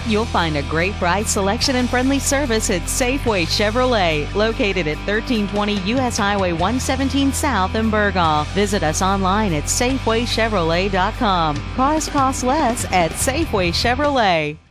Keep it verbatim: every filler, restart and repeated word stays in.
You'll find a great price, selection, and friendly service at Safeway Chevrolet, located at thirteen twenty U S Highway one seventeen South in Burgaw. Visit us online at Safeway Chevrolet dot com. Cars cost less at Safeway Chevrolet.